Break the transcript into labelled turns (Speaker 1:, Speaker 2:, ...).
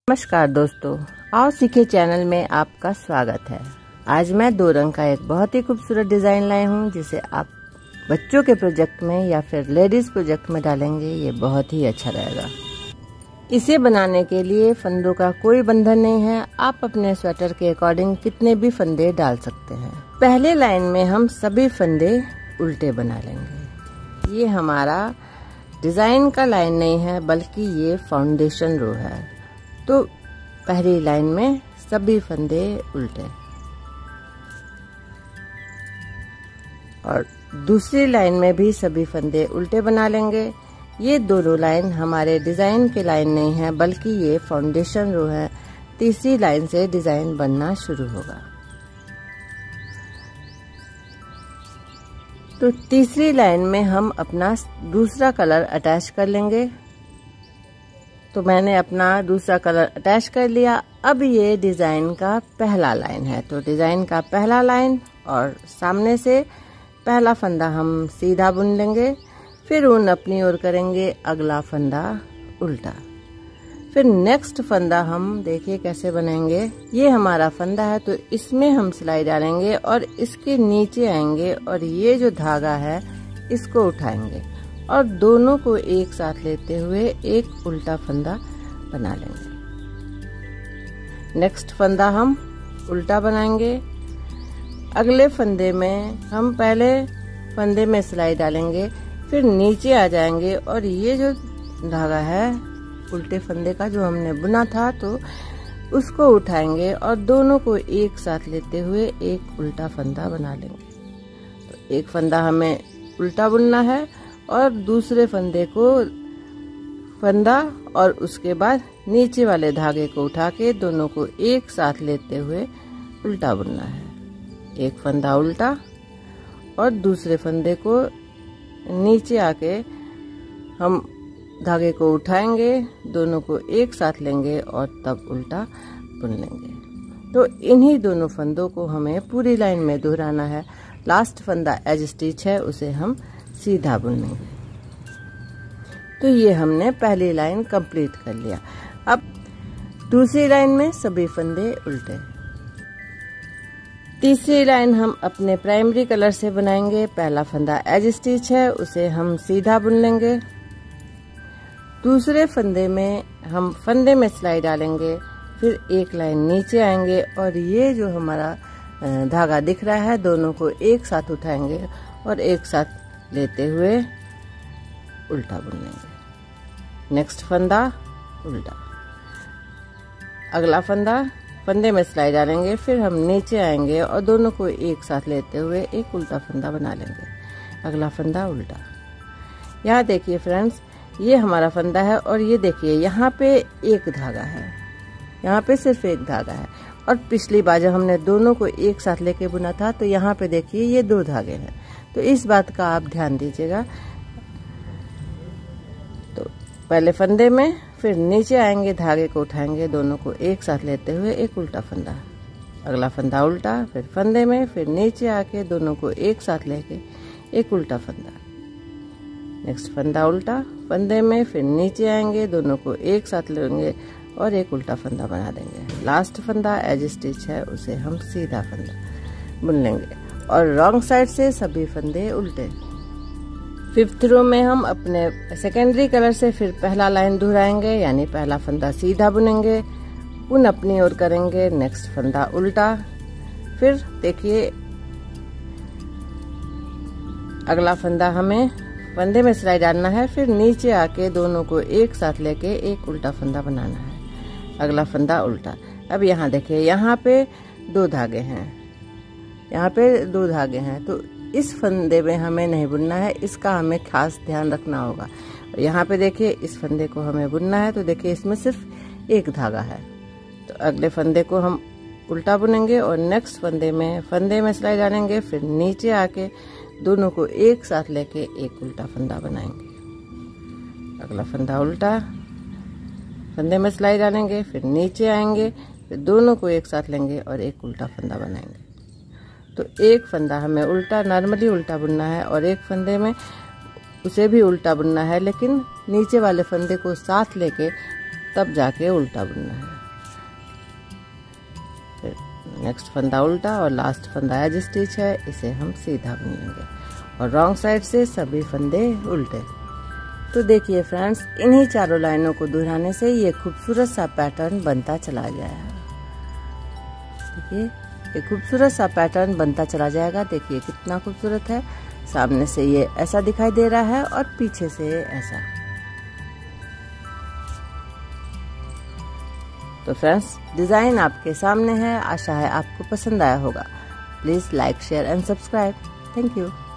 Speaker 1: नमस्कार दोस्तों, आओ सीखे चैनल में आपका स्वागत है। आज मैं 2 रंग का एक बहुत ही खूबसूरत डिजाइन लाई हूँ, जिसे आप बच्चों के प्रोजेक्ट में या फिर लेडीज प्रोजेक्ट में डालेंगे। ये बहुत ही अच्छा रहेगा। इसे बनाने के लिए फंदों का कोई बंधन नहीं है। आप अपने स्वेटर के अकॉर्डिंग कितने भी फंदे डाल सकते हैं। पहले लाइन में हम सभी फंदे उल्टे बना लेंगे। ये हमारा डिजाइन का लाइन नहीं है, बल्कि ये फाउंडेशन रो है। तो पहली लाइन में सभी फंदे उल्टे और दूसरी लाइन में भी सभी फंदे उल्टे बना लेंगे। ये दोनों लाइन हमारे डिजाइन के लाइन नहीं है, बल्कि ये फाउंडेशन रो है। तीसरी लाइन से डिजाइन बनना शुरू होगा। तो तीसरी लाइन में हम अपना दूसरा कलर अटैच कर लेंगे। तो मैंने अपना दूसरा कलर अटैच कर लिया। अब ये डिजाइन का पहला लाइन है। तो डिजाइन का पहला लाइन और सामने से पहला फंदा हम सीधा बुन लेंगे। फिर ऊन अपनी ओर करेंगे, अगला फंदा उल्टा। फिर नेक्स्ट फंदा हम देखिए कैसे बनाएंगे। ये हमारा फंदा है, तो इसमें हम सिलाई डालेंगे और इसके नीचे आएंगे और ये जो धागा है इसको उठाएंगे और दोनों को एक साथ लेते हुए एक उल्टा फंदा बना लेंगे। नेक्स्ट फंदा हम उल्टा बनाएंगे। अगले फंदे में हम पहले फंदे में सिलाई डालेंगे, फिर नीचे आ जाएंगे और ये जो धागा है उल्टे फंदे का जो हमने बुना था, तो उसको उठाएंगे और दोनों को एक साथ लेते हुए एक उल्टा फंदा बना लेंगे। तो एक फंदा हमें उल्टा बुनना है और दूसरे फंदे को फंदा और उसके बाद नीचे वाले धागे को उठा के दोनों को एक साथ लेते हुए उल्टा बुनना है। एक फंदा उल्टा और दूसरे फंदे को नीचे आके हम धागे को उठाएंगे, दोनों को एक साथ लेंगे और तब उल्टा बुन लेंगे। तो इन्हीं दोनों फंदों को हमें पूरी लाइन में दोहराना है। लास्ट फंदा एज स्टिच है, उसे हम सीधा बुन लेंगे। तो ये हमने पहली लाइन कंप्लीट कर लिया। अब दूसरी लाइन में सभी फंदे उल्टे। तीसरी लाइन हम अपने प्राइमरी कलर से बनाएंगे। पहला फंदा एज स्टिच है, उसे हम सीधा बुन लेंगे। दूसरे फंदे में हम फंदे में सिलाई डालेंगे, फिर एक लाइन नीचे आएंगे और ये जो हमारा धागा दिख रहा है दोनों को एक साथ उठाएंगे और एक साथ लेते हुए उल्टा बुन लेंगे। नेक्स्ट फंदा उल्टा, अगला फंदा फंदे में सिलाई डालेंगे, फिर हम नीचे आएंगे और दोनों को एक साथ लेते हुए एक उल्टा फंदा बना लेंगे। अगला फंदा उल्टा। यहाँ देखिए फ्रेंड्स, ये हमारा फंदा है और ये देखिए यहाँ पे एक धागा है, यहाँ पे सिर्फ एक धागा है। और पिछली बार जब हमने दोनों को एक साथ लेके बुना था, तो यहाँ पे देखिए ये 2 धागे हैं। तो इस बात का आप ध्यान दीजिएगा। तो पहले फंदे में, फिर नीचे आएंगे, धागे को उठाएंगे, दोनों को एक साथ लेते हुए एक उल्टा फंदा। अगला फंदा उल्टा, फिर फंदे में, फिर नीचे आके दोनों को एक साथ लेके एक उल्टा फंदा। नेक्स्ट फंदा उल्टा, फंदे में, फिर नीचे आएंगे, दोनों को एक साथ लेंगे और एक उल्टा फंदा बना देंगे। लास्ट फंदा एज स्टिच है, उसे हम सीधा फंदा बुन लेंगे और रॉन्ग साइड से सभी फंदे उल्टे। 5th रो में हम अपने सेकेंडरी कलर से फिर पहला लाइन दोहराएंगे, यानी पहला फंदा सीधा बुनेंगे, ऊन अपनी ओर करेंगे, नेक्स्ट फंदा उल्टा। फिर देखिए अगला फंदा हमें फंदे में सिलाई डालना है, फिर नीचे आके दोनों को एक साथ लेके एक उल्टा फंदा बनाना है। अगला फंदा उल्टा। अब यहाँ देखिए, यहाँ पे 2 धागे हैं, यहाँ पे 2 धागे हैं। तो इस फंदे में हमें नहीं बुनना है, इसका हमें खास ध्यान रखना होगा। और यहाँ पे देखिए इस फंदे को हमें बुनना है, तो देखिए इसमें सिर्फ एक धागा है। तो अगले फंदे को हम उल्टा बुनेंगे और नेक्स्ट फंदे में सिलाई डालेंगे, फिर नीचे आके दोनों को एक साथ लेके एक उल्टा फंदा बनाएंगे। अगला फंदा उल्टा, फंदे में सिलाई डालेंगे, फिर नीचे आएंगे, फिर दोनों को एक साथ लेंगे और एक उल्टा फंदा बनाएंगे। तो एक फंदा हमें उल्टा, नॉर्मली उल्टा बुनना है और एक फंदे में उसे भी उल्टा बुनना है, लेकिन नीचे वाले फंदे को साथ लेके तब जाके उल्टा बुनना है। फिर नेक्स्ट फंदा उल्टा और लास्ट फंदा एज स्टिच है, इसे हम सीधा बुन लेंगे और रॉन्ग साइड से सभी फंदे उल्टे। तो देखिए फ्रेंड्स, इन्हीं चारों लाइनों को दोहराने से ये खूबसूरत सा पैटर्न बनता चला जाएगा। देखिए ये खूबसूरत सा पैटर्न बनता चला जाएगा। देखिए कितना खूबसूरत है। सामने से ये ऐसा दिखाई दे रहा है और पीछे से ऐसा। तो फ्रेंड्स, डिजाइन आपके सामने है। आशा है आपको पसंद आया होगा। Please like, share and subscribe. Thank you.